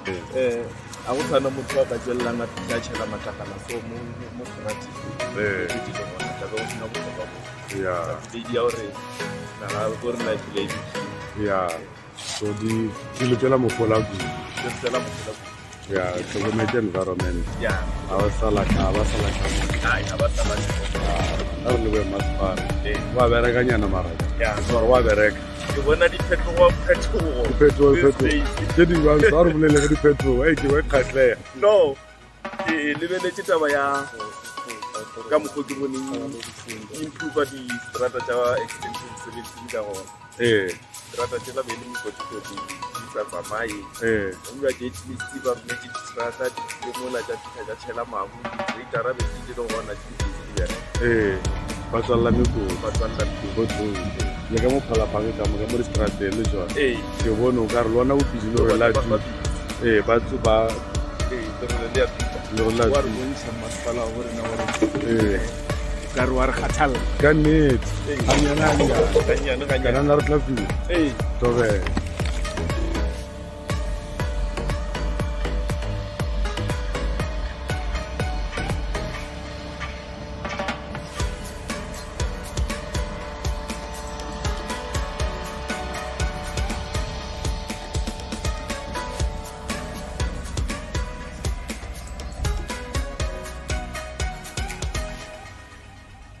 a go tshwana motho a ka tswelelang a ka tšhela matlakala so mo frati ke dilo bona tla be go sena botlhokwa mo ledi ya gore naga ko re life lady so dilo tswela mogola kudu tlhokometse environment a ba salaka a re lebe masepala wa berekanyana maraka gore wa bereka ke bona diphetogo tse dingwe sa re bolele ka diphetogo ke ba kgatlhega no ke lebeletse taba ya ka mokgwa ke boneng improve di-strata tša extension 17 ka gona strata tšela be le mekoti di sa tsamaye ba jetlist ba rometse distrata le mola tša fitlha tša tšhela mabu ditreitara be di le gona ba tswalela mekoti le ka mo phalaphange ka mo distrateng le jone ke bone o ka re lona bopidi le gore latu batho ba wa re bontsha masepala wa gorena gore ka re wa re kgathala ka nnete gannyane re tla fila tobela